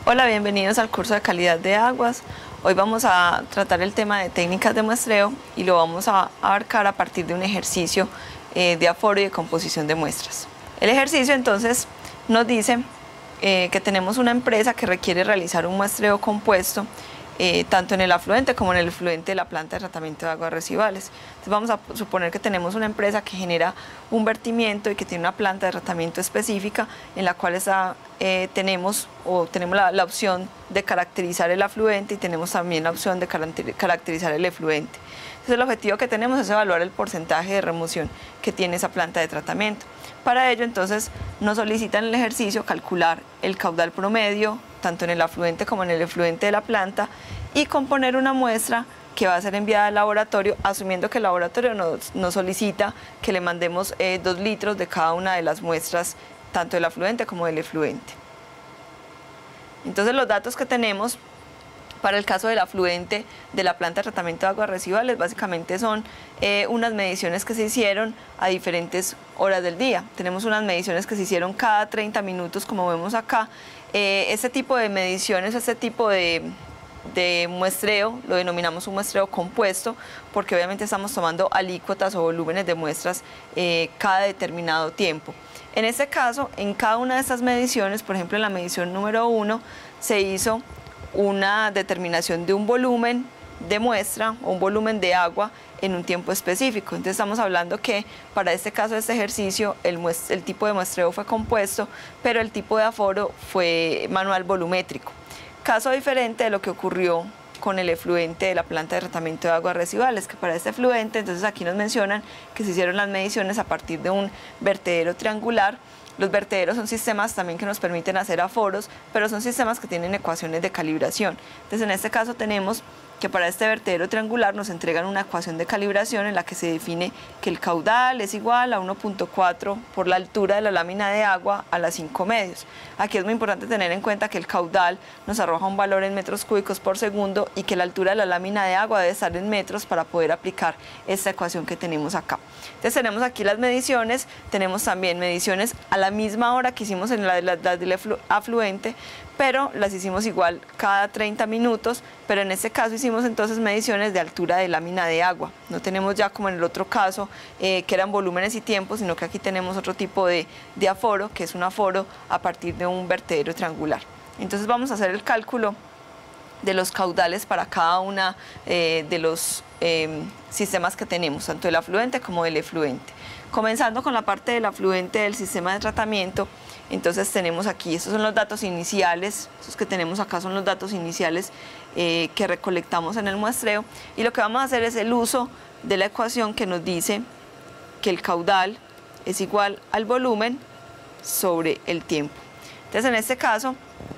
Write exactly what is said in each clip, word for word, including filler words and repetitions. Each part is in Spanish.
Hola, bienvenidos al curso de calidad de aguas. Hoy vamos a tratar el tema de técnicas de muestreo y lo vamos a abarcar a partir de un ejercicio eh, de aforo y de composición de muestras. El ejercicio entonces nos dice eh, que tenemos una empresa que requiere realizar un muestreo compuesto Eh, tanto en el afluente como en el efluente de la planta de tratamiento de aguas residuales. Entonces vamos a suponer que tenemos una empresa que genera un vertimiento y que tiene una planta de tratamiento específica en la cual está, eh, tenemos, o tenemos la, la opción de caracterizar el afluente y tenemos también la opción de caracterizar el efluente. Entonces el objetivo que tenemos es evaluar el porcentaje de remoción que tiene esa planta de tratamiento. Para ello entonces nos solicitan el ejercicio calcular el caudal promedio tanto en el afluente como en el efluente de la planta y componer una muestra que va a ser enviada al laboratorio, asumiendo que el laboratorio nos, nos solicita que le mandemos eh, dos litros de cada una de las muestras, tanto del afluente como del efluente. Entonces los datos que tenemos para el caso del afluente de la planta de tratamiento de aguas residuales básicamente son eh, unas mediciones que se hicieron a diferentes horas del día. Tenemos unas mediciones que se hicieron cada treinta minutos, como vemos acá. Eh, este tipo de mediciones, este tipo de, de muestreo, lo denominamos un muestreo compuesto, porque obviamente estamos tomando alícuotas o volúmenes de muestras eh, cada determinado tiempo. En este caso, en cada una de estas mediciones, por ejemplo en la medición número uno, se hizo una determinación de un volumen de muestra o un volumen de agua en un tiempo específico. Entonces estamos hablando que para este caso de este ejercicio el, el tipo de muestreo fue compuesto, pero el tipo de aforo fue manual volumétrico. Caso diferente de lo que ocurrió con el efluente de la planta de tratamiento de aguas residuales, que para este efluente, entonces aquí nos mencionan que se hicieron las mediciones a partir de un vertedero triangular. Los vertederos son sistemas también que nos permiten hacer aforos, pero son sistemas que tienen ecuaciones de calibración. Entonces en este caso tenemos que para este vertedero triangular nos entregan una ecuación de calibración en la que se define que el caudal es igual a uno punto cuatro por la altura de la lámina de agua a las cinco medios. Aquí es muy importante tener en cuenta que el caudal nos arroja un valor en metros cúbicos por segundo y que la altura de la lámina de agua debe estar en metros para poder aplicar esta ecuación que tenemos acá. Entonces tenemos aquí las mediciones, tenemos también mediciones a la misma hora que hicimos en la, la, la del afluente, pero las hicimos igual cada treinta minutos, pero en este caso hicimos entonces mediciones de altura de lámina de agua. No tenemos ya como en el otro caso eh, que eran volúmenes y tiempos, sino que aquí tenemos otro tipo de, de aforo, que es un aforo a partir de un vertedero triangular. Entonces vamos a hacer el cálculo de los caudales para cada una eh, de los eh, sistemas que tenemos, tanto del afluente como del efluente. Comenzando con la parte del afluente del sistema de tratamiento, entonces tenemos aquí, estos son los datos iniciales, estos que tenemos acá son los datos iniciales eh, que recolectamos en el muestreo, y lo que vamos a hacer es el uso de la ecuación que nos dice que el caudal es igual al volumen sobre el tiempo. Entonces en este caso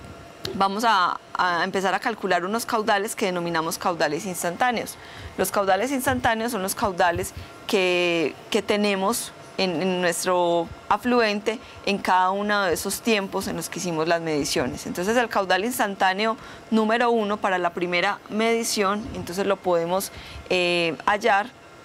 vamos a, a empezar a calcular unos caudales que denominamos caudales instantáneos. Los caudales instantáneos son los caudales que, que tenemos en, en nuestro afluente en cada uno de esos tiempos en los que hicimos las mediciones. Entonces el caudal instantáneo número uno para la primera medición, entonces lo podemos eh, hallar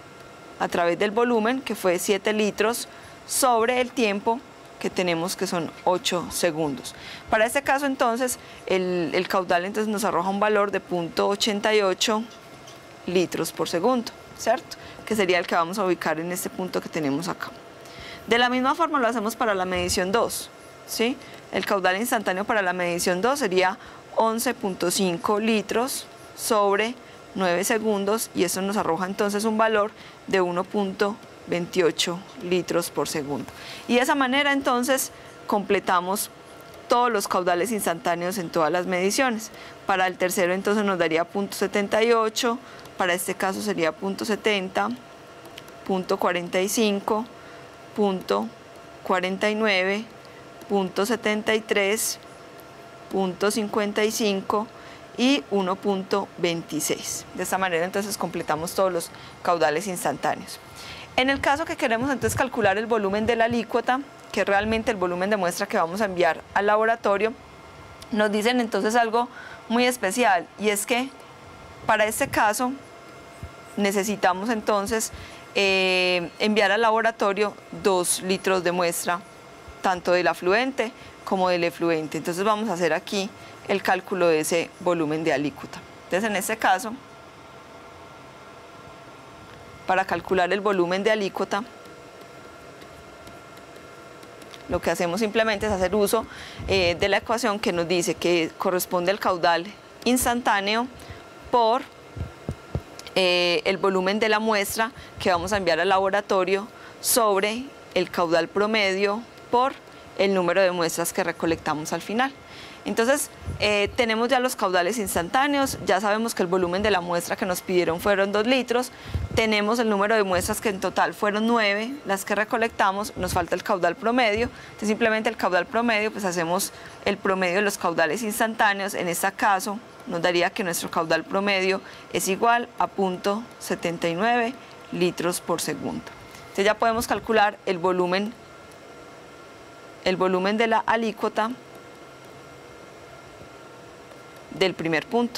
a través del volumen, que fue siete litros, sobre el tiempo que tenemos, que son ocho segundos. Para este caso entonces el, el caudal entonces nos arroja un valor de cero punto ochenta y ocho litros por segundo, ¿cierto? Que sería el que vamos a ubicar en este punto que tenemos acá. De la misma forma lo hacemos para la medición dos, ¿sí? El caudal instantáneo para la medición dos sería once punto cinco litros sobre nueve segundos, y eso nos arroja entonces un valor de uno punto veintiocho litros por segundo. Y de esa manera entonces completamos todos los caudales instantáneos en todas las mediciones. Para el tercero entonces nos daría cero punto setenta y ocho, para este caso sería cero punto setenta, cero punto cuarenta y cinco, cero punto cuarenta y nueve, cero punto setenta y tres, cero punto cincuenta y cinco y uno punto veintiséis. De esta manera entonces completamos todos los caudales instantáneos. En el caso que queremos entonces calcular el volumen de la alícuota, que es realmente el volumen de muestra que vamos a enviar al laboratorio, nos dicen entonces algo muy especial, y es que para este caso necesitamos entonces eh, enviar al laboratorio dos litros de muestra, tanto del afluente como del efluente. Entonces vamos a hacer aquí el cálculo de ese volumen de alícuota. Entonces, en este caso, para calcular el volumen de alícuota, lo que hacemos simplemente es hacer uso eh, de la ecuación que nos dice que corresponde al caudal instantáneo por eh, el volumen de la muestra que vamos a enviar al laboratorio sobre el caudal promedio por el número de muestras que recolectamos al final. Entonces, eh, tenemos ya los caudales instantáneos, ya sabemos que el volumen de la muestra que nos pidieron fueron dos litros, tenemos el número de muestras que en total fueron nueve, las que recolectamos, nos falta el caudal promedio, entonces simplemente el caudal promedio, pues hacemos el promedio de los caudales instantáneos, en este caso nos daría que nuestro caudal promedio es igual a cero punto setenta y nueve litros por segundo. Entonces ya podemos calcular el volumen, el volumen de la alícuota del primer punto.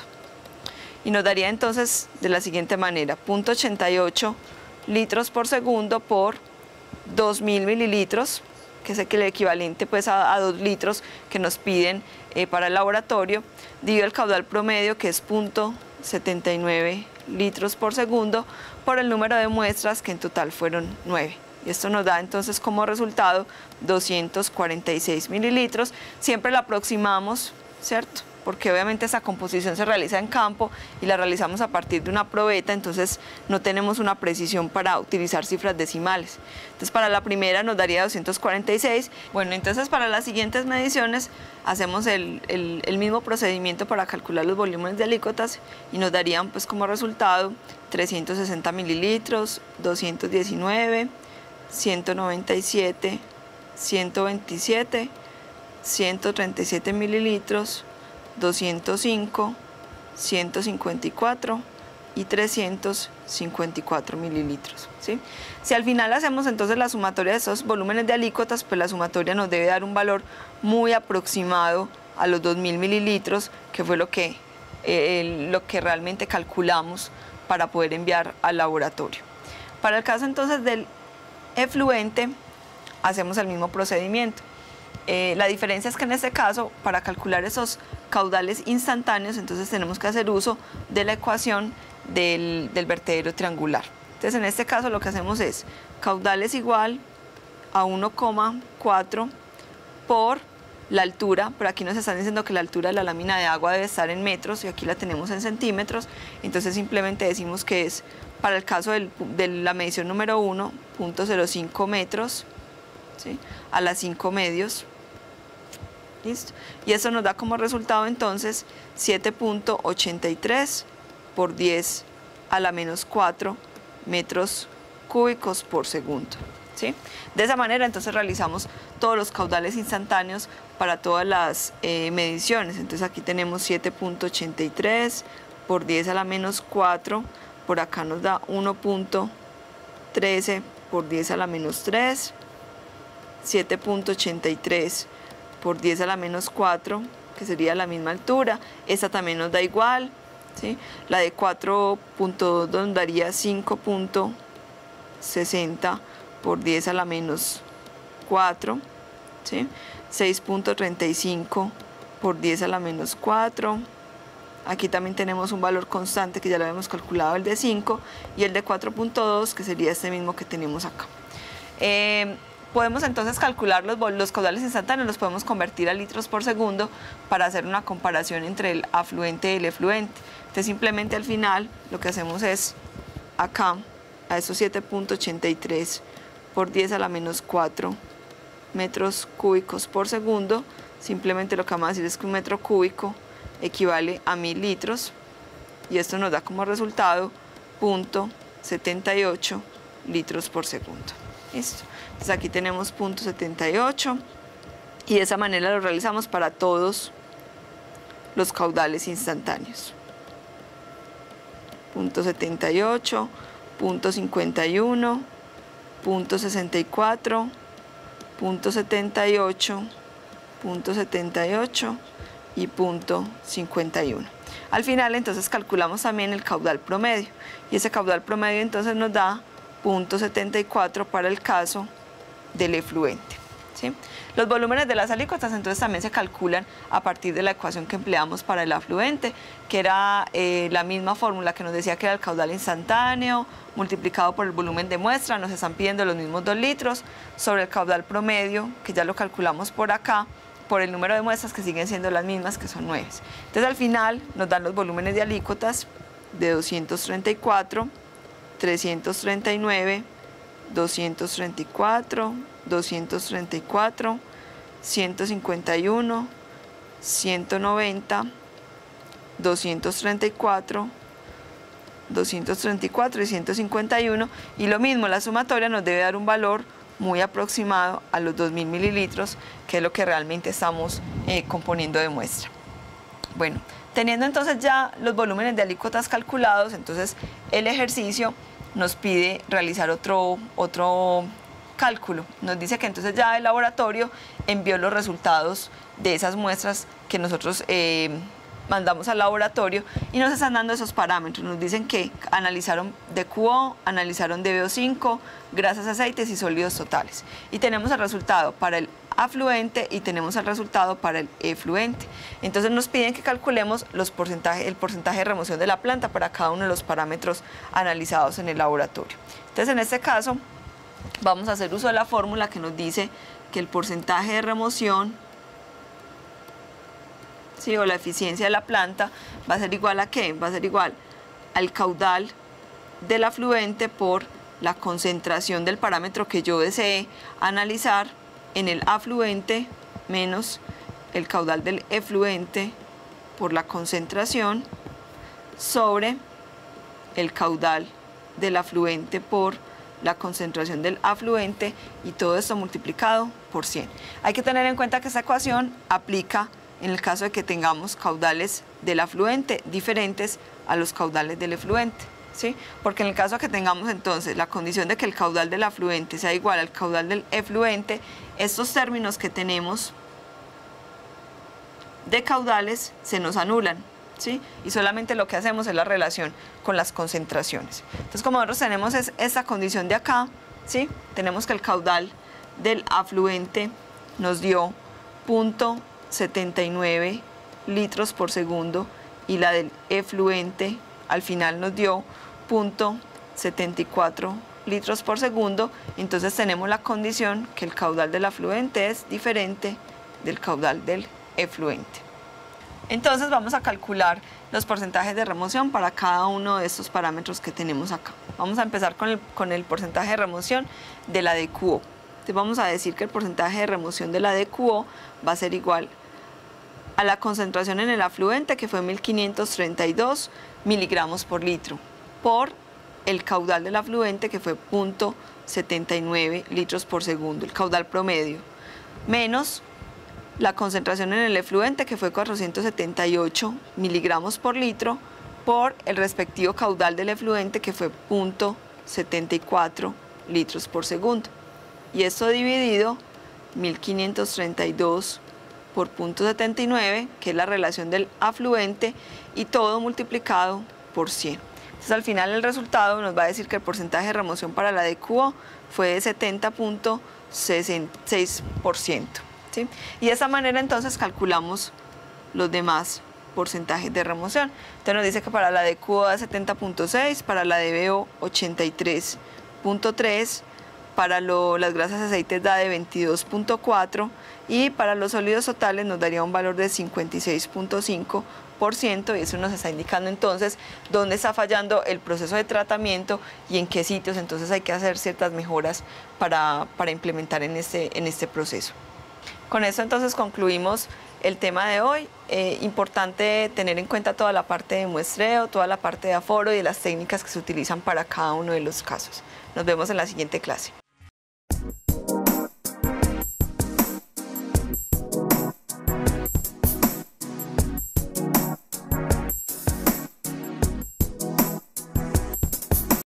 Y nos daría entonces de la siguiente manera, cero punto ochenta y ocho litros por segundo por dos mil mililitros, que es el equivalente pues a, a dos litros que nos piden eh, para el laboratorio, dividido el caudal promedio, que es cero punto setenta y nueve litros por segundo, por el número de muestras, que en total fueron nueve. Y esto nos da entonces como resultado doscientos cuarenta y seis mililitros. Siempre la aproximamos, ¿cierto? Porque obviamente esa composición se realiza en campo y la realizamos a partir de una probeta, entonces no tenemos una precisión para utilizar cifras decimales. Entonces para la primera nos daría doscientos cuarenta y seis. Bueno, entonces para las siguientes mediciones hacemos el, el, el mismo procedimiento para calcular los volúmenes de alícuotas y nos darían pues como resultado trescientos sesenta mililitros, doscientos diecinueve, ciento noventa y siete, ciento veintisiete, ciento treinta y siete mililitros, doscientos cinco, ciento cincuenta y cuatro y trescientos cincuenta y cuatro mililitros, ¿sí? Si al final hacemos entonces la sumatoria de esos volúmenes de alícuotas, pues la sumatoria nos debe dar un valor muy aproximado a los dos mil mililitros, que fue lo que, eh, lo que realmente calculamos para poder enviar al laboratorio. Para el caso entonces del efluente, hacemos el mismo procedimiento. Eh, la diferencia es que en este caso, para calcular esos caudales instantáneos, entonces tenemos que hacer uso de la ecuación del, del vertedero triangular. Entonces en este caso lo que hacemos es caudal es igual a uno coma cuatro por la altura, pero aquí nos están diciendo que la altura de la lámina de agua debe estar en metros y aquí la tenemos en centímetros, entonces simplemente decimos que es, para el caso del, de la medición número uno, cero punto cero cinco metros, ¿sí?, a las cinco medios. ¿Listo? Y eso nos da como resultado entonces siete punto ochenta y tres por diez a la menos cuatro metros cúbicos por segundo, ¿sí? De esa manera entonces realizamos todos los caudales instantáneos para todas las eh, mediciones. Entonces aquí tenemos siete punto ochenta y tres por diez a la menos cuatro, por acá nos da uno punto trece por diez a la menos tres, siete punto ochenta y tres por diez a la menos cuatro, que sería la misma altura, esta también nos da igual, ¿sí? La de cuatro punto dos nos daría cinco punto sesenta por diez a la menos cuatro, ¿sí? seis punto treinta y cinco por diez a la menos cuatro, aquí también tenemos un valor constante que ya lo habíamos calculado, el de cinco, y el de cuatro punto dos, que sería este mismo que tenemos acá. Eh, Podemos entonces calcular los, los caudales instantáneos, los podemos convertir a litros por segundo para hacer una comparación entre el afluente y el efluente. Entonces simplemente al final lo que hacemos es acá, a esos siete punto ochenta y tres por diez a la menos cuatro metros cúbicos por segundo, simplemente lo que vamos a decir es que un metro cúbico equivale a mil litros y esto nos da como resultado cero punto setenta y ocho litros por segundo. ¿Listo? Entonces aquí tenemos cero punto setenta y ocho y de esa manera lo realizamos para todos los caudales instantáneos. Punto setenta y ocho, punto cincuenta y uno, punto sesenta y cuatro, punto setenta y ocho, punto setenta y ocho y punto cincuenta y uno. Al final entonces calculamos también el caudal promedio y ese caudal promedio entonces nos da punto setenta y cuatro para el caso del efluente. ¿sí? Los volúmenes de las alícuotas entonces también se calculan a partir de la ecuación que empleamos para el afluente, que era eh, la misma fórmula que nos decía que era el caudal instantáneo multiplicado por el volumen de muestra, nos están pidiendo los mismos dos litros, sobre el caudal promedio, que ya lo calculamos por acá, por el número de muestras que siguen siendo las mismas, que son nueve. Entonces al final nos dan los volúmenes de alícuotas de doscientos treinta y cuatro, trescientos treinta y nueve, doscientos treinta y cuatro, doscientos treinta y cuatro, ciento cincuenta y uno, ciento noventa, doscientos treinta y cuatro, doscientos treinta y cuatro y ciento cincuenta y uno, y lo mismo, la sumatoria nos debe dar un valor muy aproximado a los dos mil mililitros, que es lo que realmente estamos eh, componiendo de muestra. Bueno, teniendo entonces ya los volúmenes de alícuotas calculados, entonces el ejercicio nos pide realizar otro, otro cálculo. Nos dice que entonces ya el laboratorio envió los resultados de esas muestras que nosotros eh, mandamos al laboratorio y nos están dando esos parámetros. Nos dicen que analizaron D Q O, analizaron D B O cinco, grasas, aceites y sólidos totales. Y tenemos el resultado para el afluente y tenemos el resultado para el efluente. Entonces nos piden que calculemos los porcentajes, el porcentaje de remoción de la planta para cada uno de los parámetros analizados en el laboratorio. Entonces en este caso vamos a hacer uso de la fórmula que nos dice que el porcentaje de remoción, ¿sí?, o la eficiencia de la planta va a ser igual a ¿qué? Va a ser igual al caudal del afluente por la concentración del parámetro que yo desee analizar en el afluente menos el caudal del efluente por la concentración sobre el caudal del afluente por la concentración del afluente, y todo esto multiplicado por cien. Hay que tener en cuenta que esta ecuación aplica en el caso de que tengamos caudales del afluente diferentes a los caudales del efluente, ¿sí? Porque en el caso de que tengamos entonces la condición de que el caudal del afluente sea igual al caudal del efluente, estos términos que tenemos de caudales se nos anulan, ¿sí? Y solamente lo que hacemos es la relación con las concentraciones. Entonces, como nosotros tenemos es esta condición de acá, ¿sí?, tenemos que el caudal del afluente nos dio punto setenta y nueve litros por segundo y la del efluente al final nos dio punto setenta y cuatro litros por segundo. Entonces tenemos la condición que el caudal del afluente es diferente del caudal del efluente. Entonces vamos a calcular los porcentajes de remoción para cada uno de estos parámetros que tenemos acá. Vamos a empezar con el, con el porcentaje de remoción de la D Q O. Entonces vamos a decir que el porcentaje de remoción de la D Q O va a ser igual a la concentración en el afluente, que fue mil quinientos treinta y dos miligramos por litro, por el caudal del afluente, que fue punto setenta y nueve litros por segundo, el caudal promedio, menos la concentración en el efluente, que fue cuatrocientos setenta y ocho miligramos por litro, por el respectivo caudal del efluente, que fue punto setenta y cuatro litros por segundo. Y esto dividido mil quinientos treinta y dos por punto setenta y nueve, que es la relación del afluente, y todo multiplicado por cien. Entonces al final el resultado nos va a decir que el porcentaje de remoción para la D Q O fue de setenta punto sesenta y seis por ciento, ¿sí? Y de esa manera entonces calculamos los demás porcentajes de remoción. Entonces nos dice que para la D Q O da setenta punto seis, para la D B O ochenta y tres punto tres, para lo, las grasas aceites da de veintidós punto cuatro y para los sólidos totales nos daría un valor de cincuenta y seis punto cinco por ciento, y eso nos está indicando entonces dónde está fallando el proceso de tratamiento y en qué sitios entonces hay que hacer ciertas mejoras para, para implementar en este, en este proceso. Con esto entonces concluimos el tema de hoy. Eh, importante tener en cuenta toda la parte de muestreo, toda la parte de aforo y de las técnicas que se utilizan para cada uno de los casos. Nos vemos en la siguiente clase.